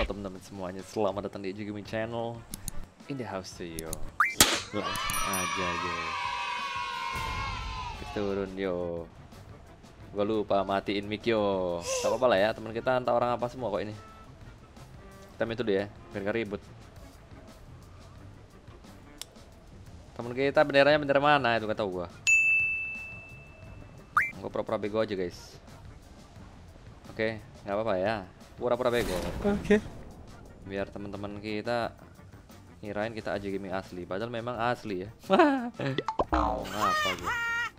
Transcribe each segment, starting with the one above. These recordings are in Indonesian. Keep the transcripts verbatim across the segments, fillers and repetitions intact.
Halo teman-teman semuanya, selamat datang di Eju Gaming Channel. In the house to you. Langsung aja yo. Kita turun yo. Gua lupa matiin mic yo. Gak apa-apa lah ya, teman kita entah orang apa semua kok ini. Kita itu deh ya, biar gak ribut. Temen kita benderanya bendera mana itu, gak tau gua. Gua pura-pura bego aja guys. Oke, nggak apa-apa ya. Pura-pura bego. Oke. Okay. Biar teman-teman kita ngirain kita aja gaming asli, padahal memang asli ya. Oh, ngapa gue?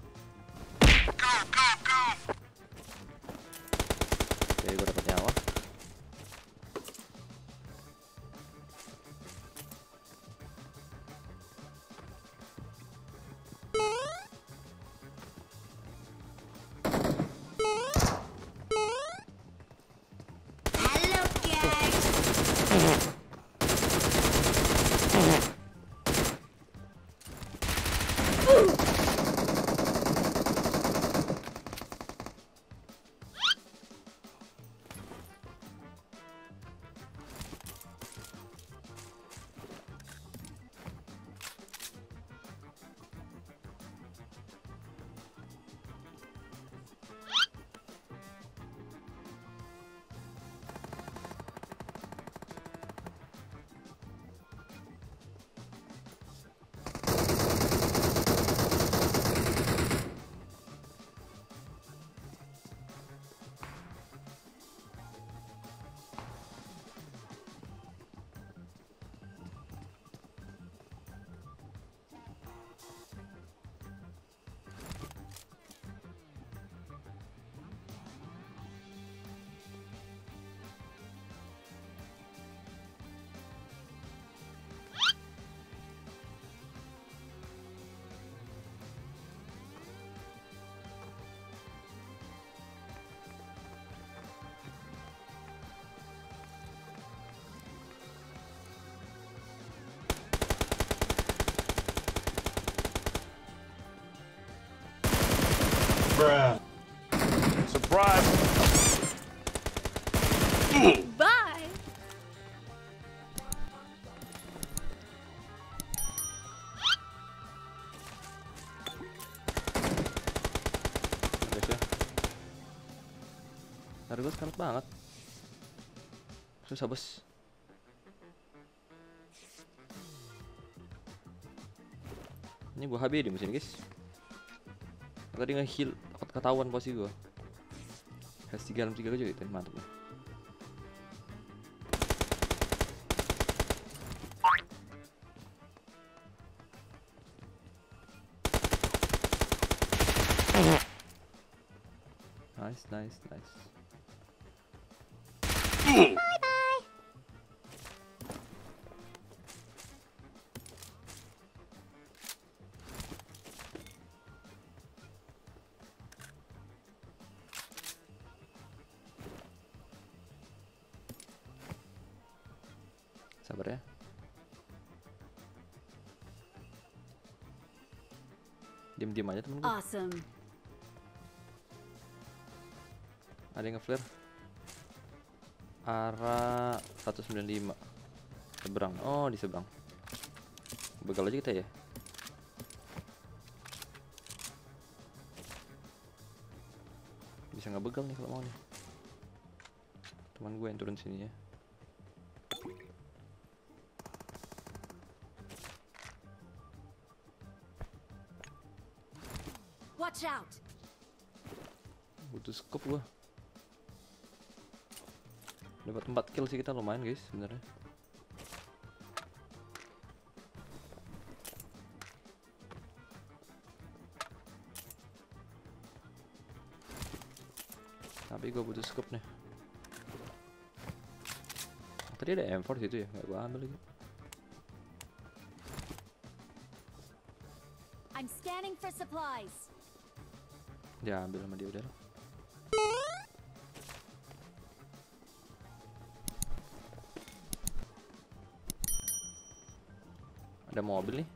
Oke, gue dapet nyawa. Surprise. Bye. Guys ya. Harga gue sekarat banget. Susah bos. Ini gua H B di mesin guys. Tadi nge-heal, takut ketahuan posisi gua. Has tiga dalam tiga aja gitu, mantap ya. Nice, nice, nice. Sabar ya. Diam-diam aja temen gue. Awesome. Ada yang nge-flare arah seratus sembilan puluh lima seberang. Oh, di seberang. Begal aja kita ya. Bisa nggak begal nih kalau mau nih. Teman gue yang turun sini ya. Watch out. Butuh scope gua. Dapat empat kill sih kita, lumayan guys sebenarnya. Tapi gua butuh scope nih. Tadi ada M four situ ya, nggak gua ambil lagi. I'm scanning for supplies. Dia ambil sama dia udah lah. Ada mobil nih.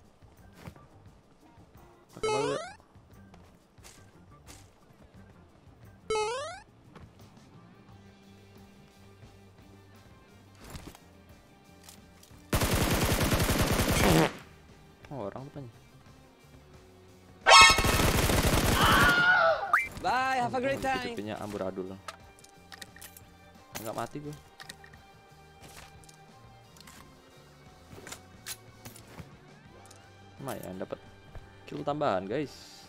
Pakai mobil. Bye, have a great Itu time. tipenya amburadul. Enggak mati gue. Lumayan dapat kill tambahan, guys.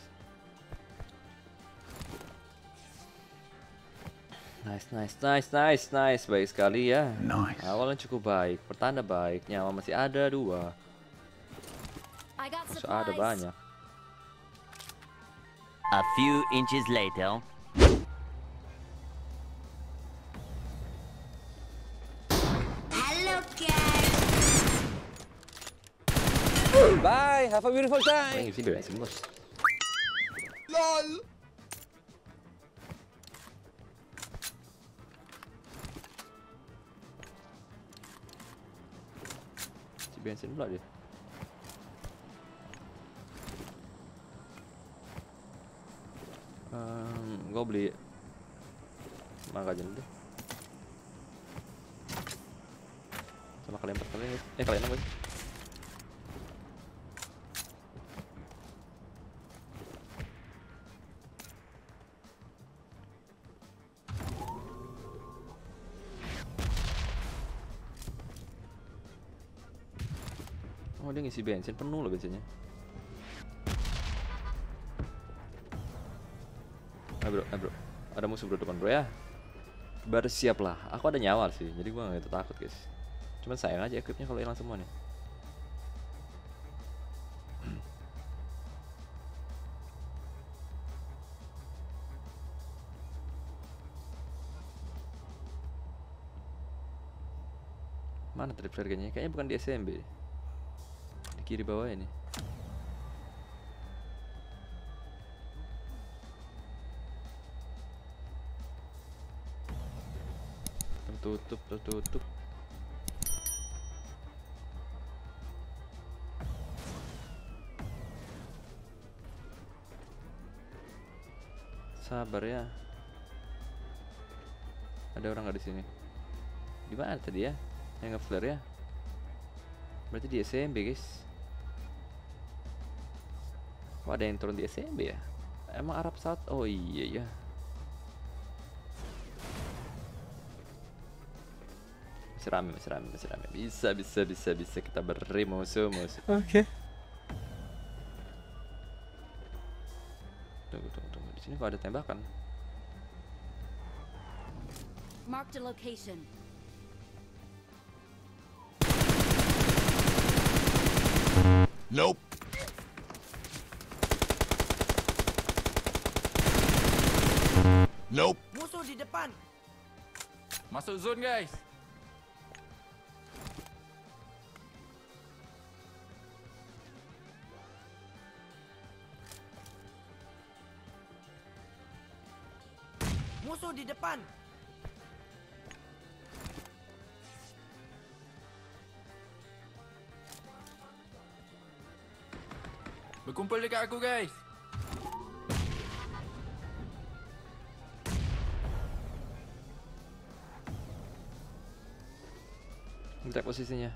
Nice, nice, nice, nice, nice. Baik sekali ya. Nice. Awalnya cukup baik, pertanda baik. Nyawa masih ada dua. I got Masih ada supplies. banyak. A few inches later. Hello, guys. Bye, have a beautiful time. Ini sih beresin bos. LOL. Si bensin pula dia. Um, gue beli magazen deh. Sama kalian empat kalian, eh kalian apa sih? Oh dia ngisi bensin penuh loh bensinnya. Ah bro, ah bro, ada musuh bro depan bro ya. Bersiaplah, aku ada nyawa sih, jadi gua nggak gitu takut guys. Cuman sayang aja equipnya kalau hilang semua nih. Mana trip harganya? Kayaknya bukan di S M B. Di kiri bawah ini. Tertutup, tertutup. Sabar ya. Ada orang nggak di sini? Di mana tadi ya? Yang nge-flare ya? Berarti di S M B guys. Kok ada yang turun di S M B ya? Emang Arab Saud? Oh iya ya. Masih rame, masih rame, masih rame. Bisa, bisa, bisa, bisa kita beri musuh, musuh. Oke. Tunggu, tunggu, tunggu. Di sini kok ada tembakan? Marked a location. Nope. Nope. Musuh di depan. Masuk zone guys. Musuh di depan. Berkumpul dekat aku guys. Minta posisinya.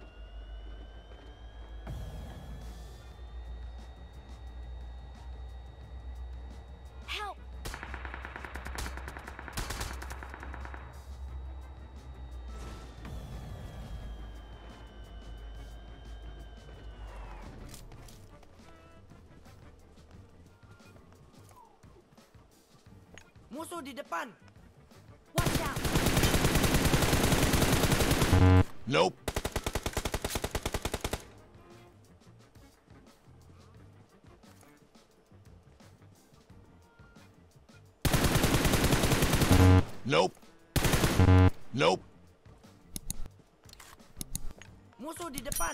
Help! Musuh di depan. Watch out! Nope. Nope. Nope. Musuh di depan.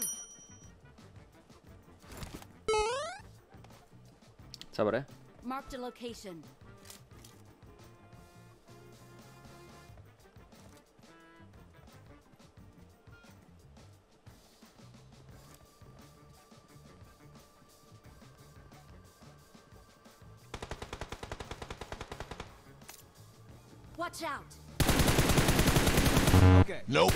Sabar ya. Marked a location. Watch out! Okay. Nope.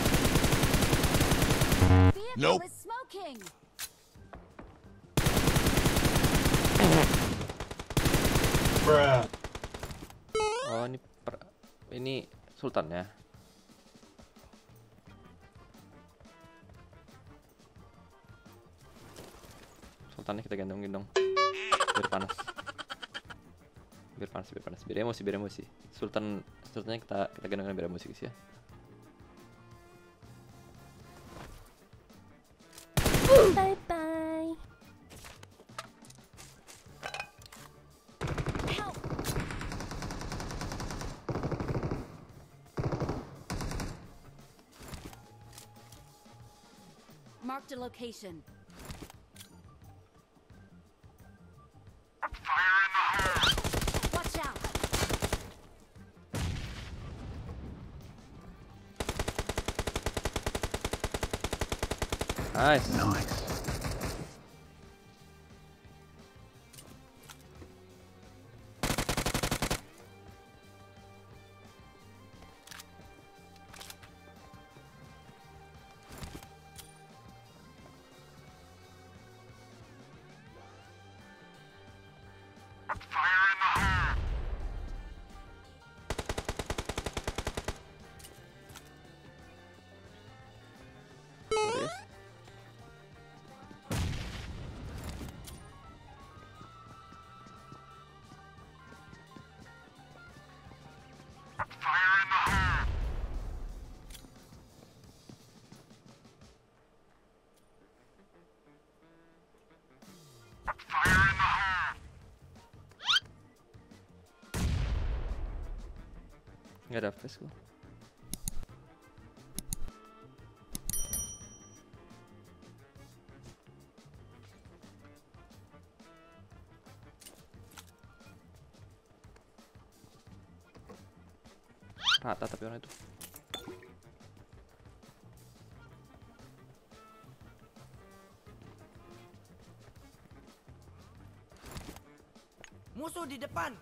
Vehicle Nope. is smoking! Bruh. Oh ini per, ini Sultan ya. Sultannya kita gantungin dong. Biar panas. Biar panas, biar panas. Biar emosi, biar emosi. Sultan Sultannya kita kita gantungin biar emosi guys ya. Bye bye. Help! Marked a location. Watch out! Nice. Nice. Terus. Nggak ada face gua. Rata tapi orang itu. Musuh di depan.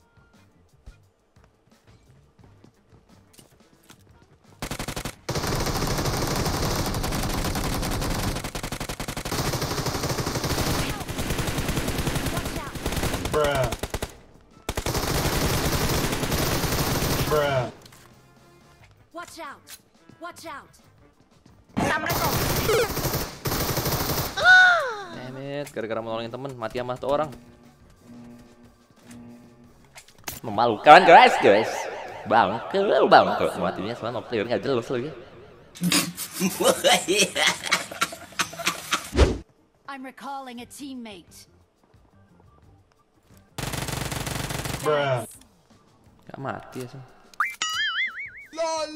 Watch out! Bruh. Bruh. Watch out! Watch out! Damn it, gara-gara menolongin temen mati sama satu orang. Memalukan guys, guys. Bang, kalau bang kalau matinya sama player nggak jelas lagi. I'm recalling a teammate. Bruh. Gak mati ya sih. LOL.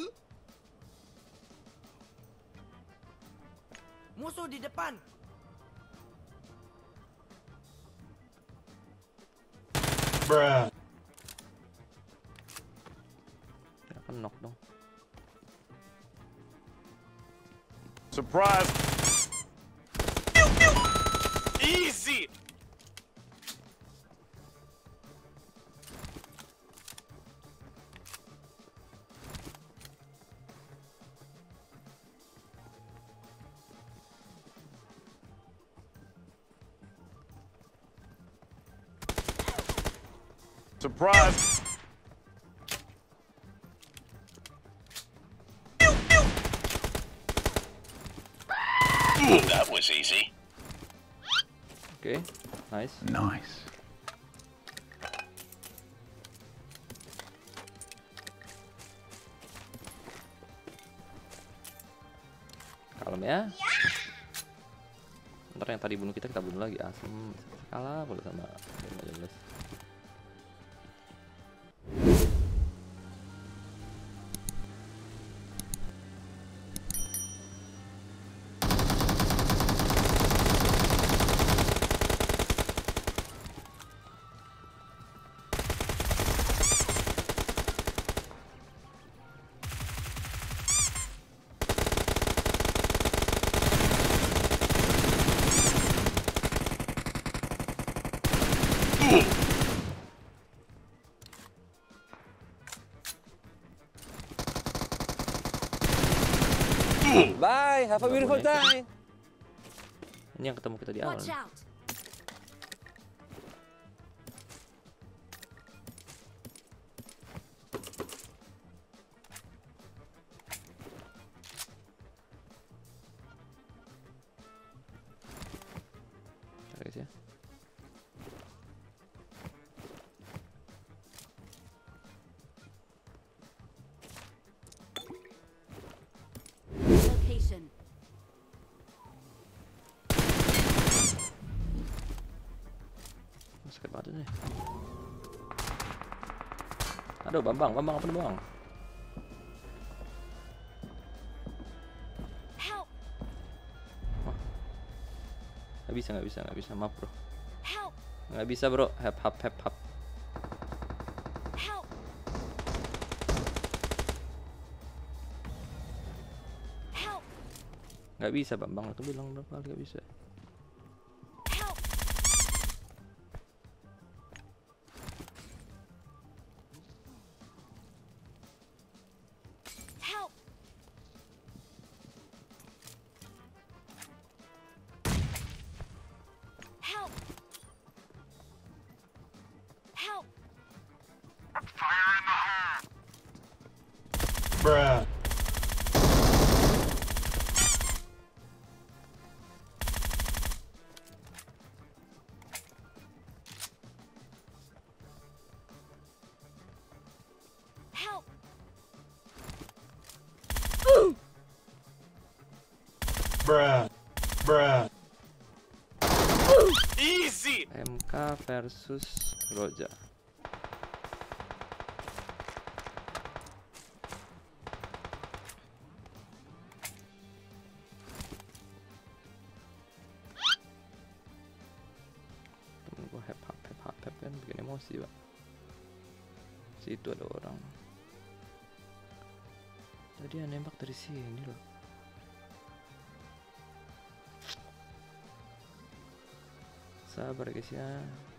Musuh di depan. Bruh. Kenapa knock dong? Surprise. Easy. Surprise. That was easy. Oke, nice. Nice. Kalem ya. Ntar yang tadi bunuh kita kita bunuh lagi asem. Kalah boleh sama jelas. Bye, have a beautiful time. Ini yang ketemu kita di awal. Watch out! Sakit banget nih. Aduh, Bambang, Bambang apa nih, Bang? Help! Nggak bisa, nggak bisa, nggak bisa, maaf bro. Help! Nggak bisa bro, hap hap hap hap. Help! Help! Nggak bisa Bambang, aku bilang berapa kali nggak bisa. Help! Help! Help! Help! Bruh. Help! Bruh. Bruh. Easy. M K versus Roja. Temen gua hap hap hap hap hap kan bikin emosi pak. Situ ada orang. Tadi yang nembak dari sini loh. Sabar guys ya.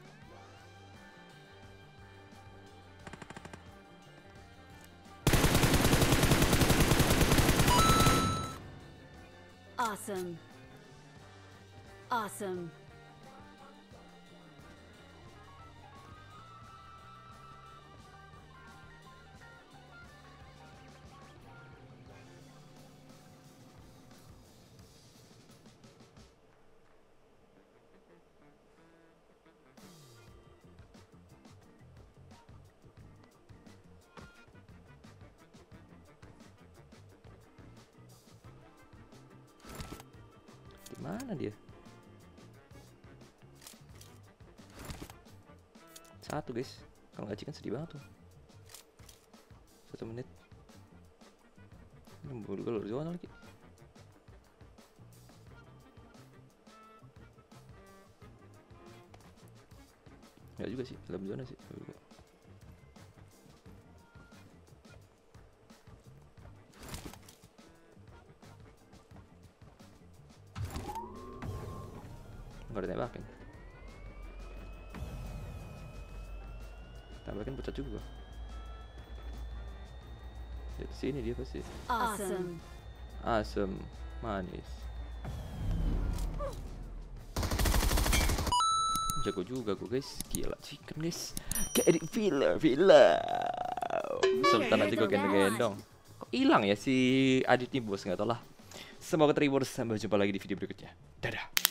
Awesome. Awesome. Mana dia? Satu guys. Kalau nggak chicken sedih banget tuh. Satu menit. Ini bulu galur zona lagi. Nggak juga sih, dalam zona sih. Nggak ada tembakin. Tembakin pucat juga. Di sini dia pasti. Awesome. Asem, manis. Jago juga gue guys, gila chicken guys. Kayak di filler, filler. Sultan aja gue gendong-gendong. Kok hilang ya si Adit nih bos, nggak tau lah. Semoga terhibur, sampai jumpa lagi di video berikutnya. Dadah.